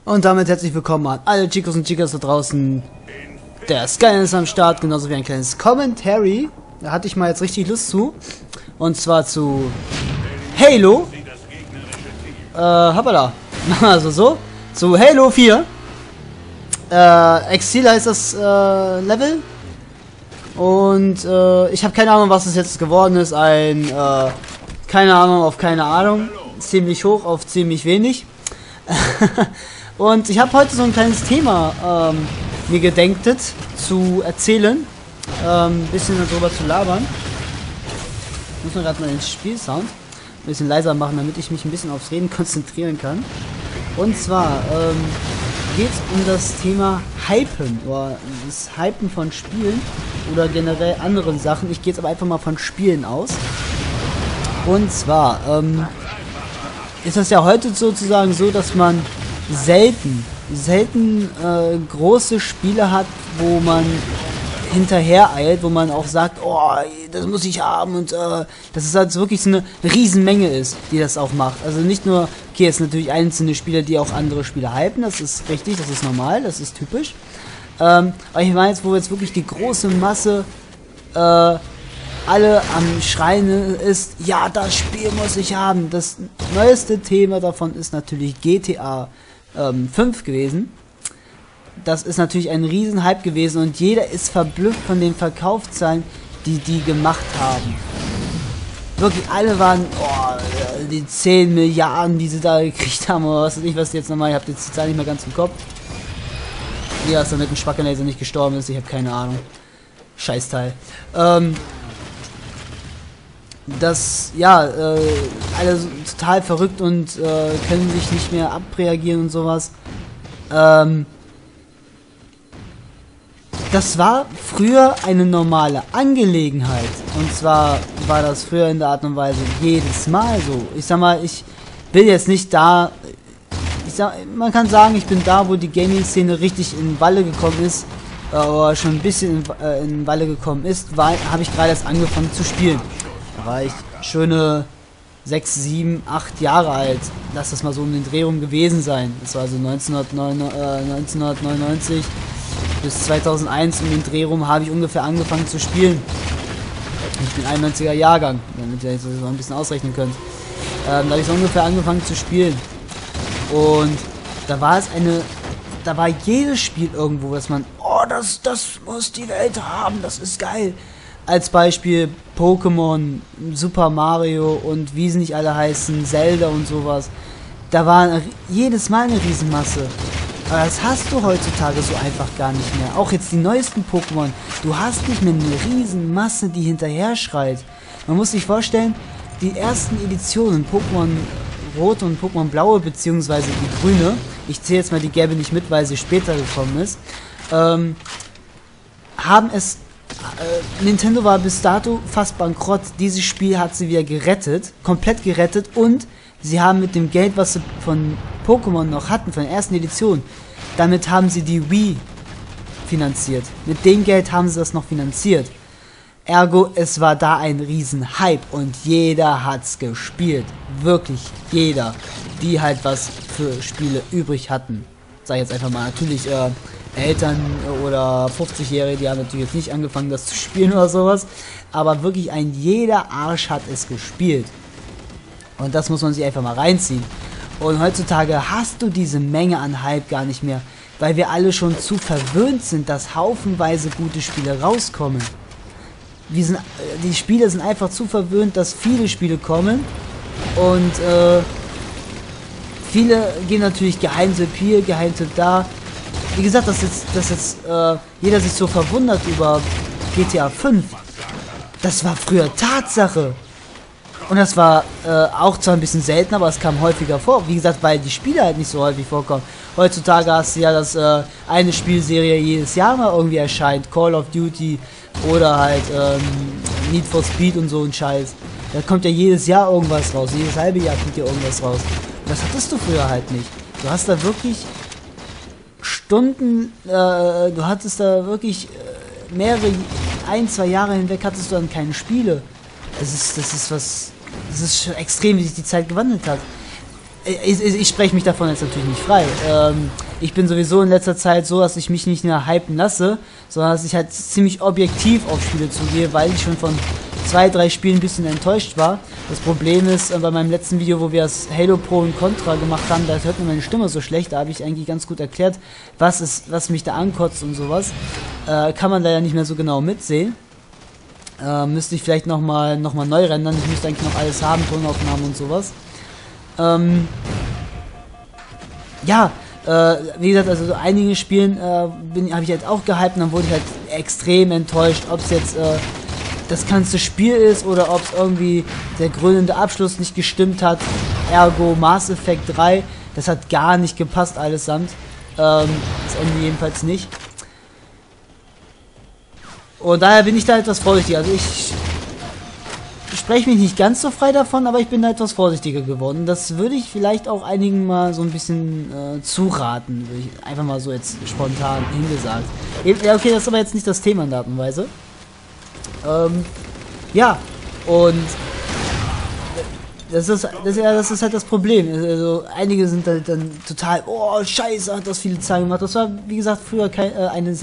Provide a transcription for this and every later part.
Und damit herzlich willkommen an alle Chicos und Chicas da draußen. Der Skyline ist am Start, genauso wie ein kleines Commentary. Da hatte ich mal jetzt richtig Lust zu. Und zwar zu Halo. Hoppala. Also so. Zu Halo 4. Exil heißt das Level. Und ich habe keine Ahnung, was es jetzt geworden ist. Ein keine Ahnung auf keine Ahnung. Ziemlich hoch auf ziemlich wenig. Und ich habe heute so ein kleines Thema mir gedenktet zu erzählen, ein bisschen darüber zu labern. Ich muss mir gerade mal den Spielsound ein bisschen leiser machen, damit ich mich ein bisschen aufs Reden konzentrieren kann. Und zwar geht es um das Thema Hypen, oder das Hypen von Spielen oder generell anderen Sachen. Ich gehe jetzt aber einfach mal von Spielen aus. Und zwar ist das ja heute sozusagen so, dass man selten große Spiele hat, wo man hinterher eilt, wo man auch sagt, oh, das muss ich haben und dass es halt wirklich so eine Riesenmenge ist, die das auch macht. Also nicht nur, okay, es sind natürlich einzelne Spieler, die auch andere Spieler hypen, das ist richtig, das ist normal, das ist typisch. Aber ich meine jetzt, wo jetzt wirklich die große Masse alle am Schreien ist, ja, das Spiel muss ich haben. Das neueste Thema davon ist natürlich GTA 5 gewesen. Das ist natürlich ein Riesenhype gewesen und jeder ist verblüfft von den Verkaufszahlen, die gemacht haben. Wirklich, alle waren, oh, die 10 Milliarden, die sie da gekriegt haben, oder was weiß ich, was jetzt nochmal, ich habe jetzt die Zahl nicht mehr ganz im Kopf. Ja, dass er mit dem Spackenlaser nicht gestorben ist, ich habe keine Ahnung. Scheißteil. Das, ja, alle total verrückt und können sich nicht mehr abreagieren und sowas. Das war früher eine normale Angelegenheit. Und zwar war das früher in der Art und Weise jedes Mal so. Ich sag mal, ich bin jetzt nicht da. Man kann sagen, ich bin da, wo die Gaming-Szene richtig in Walle gekommen ist. Oder schon ein bisschen in Walle gekommen ist, habe ich gerade erst angefangen zu spielen. Da war ich schöne 6, 7, 8 Jahre alt. Lass das mal so um den Dreh rum gewesen sein. Das war also 1999 bis 2001 um den Dreh rum habe ich ungefähr angefangen zu spielen. Ich bin 91er Jahrgang, damit ihr das mal ein bisschen ausrechnen könnt. Da habe ich so ungefähr angefangen zu spielen. Und da war es da war jedes Spiel irgendwo, dass man, oh, das muss die Welt haben, das ist geil. Als Beispiel Pokémon, Super Mario und wie sie nicht alle heißen, Zelda und sowas. Da war jedes Mal eine Riesenmasse. Aber das hast du heutzutage so einfach gar nicht mehr. Auch jetzt die neuesten Pokémon. Du hast nicht mehr eine Riesenmasse, die hinterher schreit. Man muss sich vorstellen, die ersten Editionen, Pokémon Rot und Pokémon Blaue, beziehungsweise die Grüne, ich zähle jetzt mal die Gelbe nicht mit, weil sie später gekommen ist, haben es Nintendo war bis dato fast bankrott. Dieses Spiel hat sie wieder gerettet, komplett gerettet, und sie haben mit dem Geld, was sie von Pokémon noch hatten, von der ersten Edition, damit haben sie die Wii finanziert. Mit dem Geld haben sie das noch finanziert. Ergo, es war da ein riesen Hype und jeder hat's gespielt. Wirklich jeder, die halt was für Spiele übrig hatten. Sag ich jetzt einfach mal, natürlich Eltern oder 50-Jährige, die haben natürlich jetzt nicht angefangen, das zu spielen oder sowas. Aber wirklich jeder Arsch hat es gespielt. Und das muss man sich einfach mal reinziehen. Und heutzutage hast du diese Menge an Hype gar nicht mehr, weil wir alle schon zu verwöhnt sind, dass haufenweise gute Spiele rauskommen. Die Spieler sind einfach zu verwöhnt, dass viele Spiele kommen. Und viele gehen natürlich Geheimtipp hier, Geheimtipp da. Wie gesagt, dass jetzt jeder sich so verwundert über GTA 5. Das war früher Tatsache. Und das war auch zwar ein bisschen seltener, aber es kam häufiger vor. Wie gesagt, weil die Spiele halt nicht so häufig vorkommen. Heutzutage hast du ja, dass eine Spielserie jedes Jahr mal irgendwie erscheint. Call of Duty oder halt Need for Speed und so ein Scheiß. Da kommt ja jedes Jahr irgendwas raus. Jedes halbe Jahr kommt ja irgendwas raus. Und das hattest du früher halt nicht. Du hast da wirklich Stunden, du hattest da wirklich mehrere, 1, 2 Jahre hinweg hattest du dann keine Spiele. Das ist schon extrem, wie sich die Zeit gewandelt hat. ich spreche mich davon jetzt natürlich nicht frei. Ich bin sowieso in letzter Zeit so, dass ich mich nicht mehr hypen lasse, sondern dass ich halt ziemlich objektiv auf Spiele zugehe, weil ich schon von 2, 3 Spielen ein bisschen enttäuscht war. Das Problem ist, bei meinem letzten Video, wo wir das Halo Pro und Contra gemacht haben, da hört man meine Stimme so schlecht, da habe ich eigentlich ganz gut erklärt, was mich da ankotzt und sowas. Kann man da ja nicht mehr so genau mitsehen. Müsste ich vielleicht nochmal neu rendern, ich müsste eigentlich noch alles haben, Tonaufnahmen und sowas. Ja, wie gesagt, also so einige Spielen habe ich halt auch gehypt und dann wurde ich halt extrem enttäuscht, ob es jetzt das ganze Spiel ist oder ob es irgendwie der krönende Abschluss nicht gestimmt hat. Ergo Mass Effect 3, das hat gar nicht gepasst allesamt. Das Ende jedenfalls nicht. Und daher bin ich da etwas vorsichtiger. Also ich spreche mich nicht ganz so frei davon, aber ich bin da etwas vorsichtiger geworden. Das würde ich vielleicht auch einigen mal so ein bisschen zuraten, würde ich einfach mal so jetzt spontan hingesagt. Ja, okay, das ist aber jetzt nicht das Thema in der Art und Weise. Ja, und das ist halt das Problem. Also einige sind halt dann total, oh scheiße, hat das viele Zahlen gemacht. Das war, wie gesagt, früher keine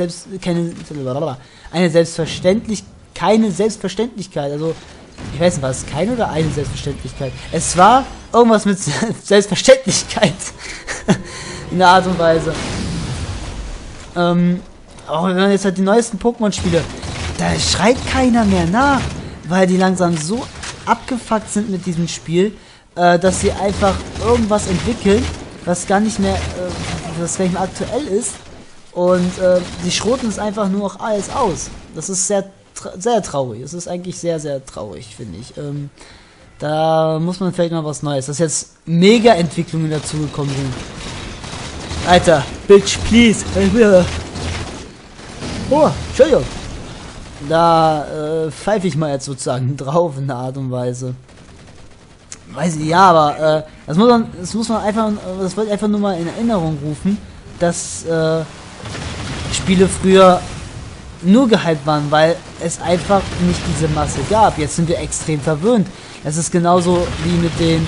Selbstverständlichkeit. Also ich weiß nicht, war es keine oder eine Selbstverständlichkeit? Es war irgendwas mit Selbstverständlichkeit in der Art und Weise. Auch wenn man jetzt halt die neuesten Pokémon-Spiele, da schreit keiner mehr nach, weil die langsam so abgefuckt sind mit diesem Spiel, dass sie einfach irgendwas entwickeln, was gar nicht mehr aktuell ist, und sie schroten es einfach nur noch alles aus. Das ist sehr traurig. Es ist eigentlich sehr, sehr traurig, finde ich. Da muss man vielleicht mal was Neues, dass jetzt Mega-Entwicklungen dazugekommen sind. Alter, Bitch, please. Oh, Entschuldigung. Da pfeife ich mal jetzt sozusagen drauf in der Art und Weise. Weiß ich, ja, aber das muss man einfach, das wollte ich einfach nur mal in Erinnerung rufen, dass Spiele früher nur gehypt waren, weil es einfach nicht diese Masse gab. Jetzt sind wir extrem verwöhnt. Es ist genauso wie mit den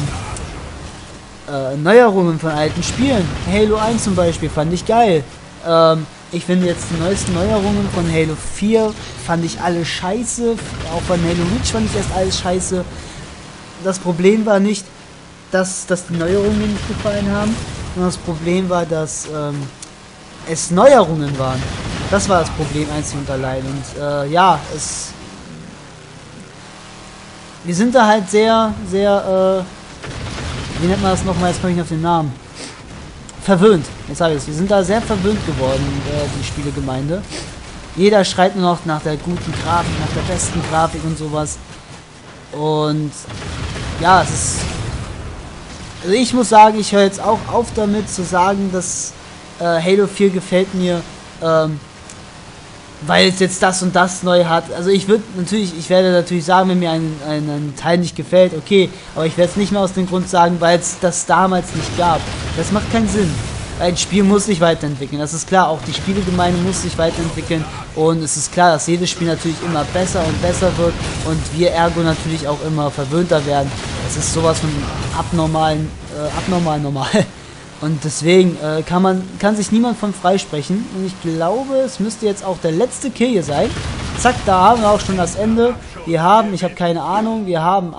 Neuerungen von alten Spielen. Halo 1 zum Beispiel fand ich geil. Ich finde jetzt die neuesten Neuerungen von Halo 4 fand ich alle scheiße. Auch von Halo Reach fand ich erst alles scheiße. Das Problem war nicht, dass die Neuerungen mir nicht gefallen haben, sondern das Problem war, dass es Neuerungen waren. Das war das Problem einzig und allein. Und ja, wir sind da halt sehr, sehr, wie nennt man das nochmal, jetzt komme ich nicht auf den Namen. Verwöhnt, jetzt habe ich es. Wir sind da sehr verwöhnt geworden, die Spielegemeinde. Jeder schreit nur noch nach der guten Grafik, nach der besten Grafik und sowas. Und ja, es ist... Also ich muss sagen, ich höre jetzt auch auf damit zu sagen, dass Halo 4 gefällt mir, weil es jetzt das und das neu hat. Also ich werde natürlich sagen, wenn mir ein Teil nicht gefällt, okay, aber ich werde es nicht mehr aus dem Grund sagen, weil es das damals nicht gab. Das macht keinen Sinn. Ein Spiel muss sich weiterentwickeln, das ist klar, auch die Spielegemeinde muss sich weiterentwickeln, und es ist klar, dass jedes Spiel natürlich immer besser und besser wird und wir ergo natürlich auch immer verwöhnter werden. Es ist sowas von abnormal normal. Und deswegen kann sich niemand von freisprechen. Und ich glaube, es müsste jetzt auch der letzte Kill hier sein. Zack, da haben wir auch schon das Ende. Ich habe keine Ahnung, wir haben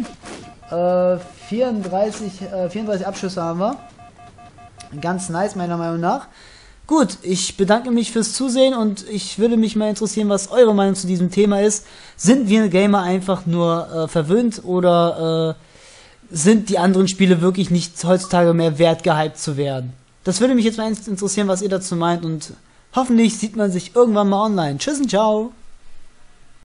34 Abschüsse haben wir. Ganz nice, meiner Meinung nach. Gut, ich bedanke mich fürs Zusehen und ich würde mich mal interessieren, was eure Meinung zu diesem Thema ist. Sind wir Gamer einfach nur verwöhnt oder sind die anderen Spiele wirklich nicht heutzutage mehr wert, gehypt zu werden? Das würde mich jetzt mal interessieren, was ihr dazu meint, und hoffentlich sieht man sich irgendwann mal online. Tschüss und ciao!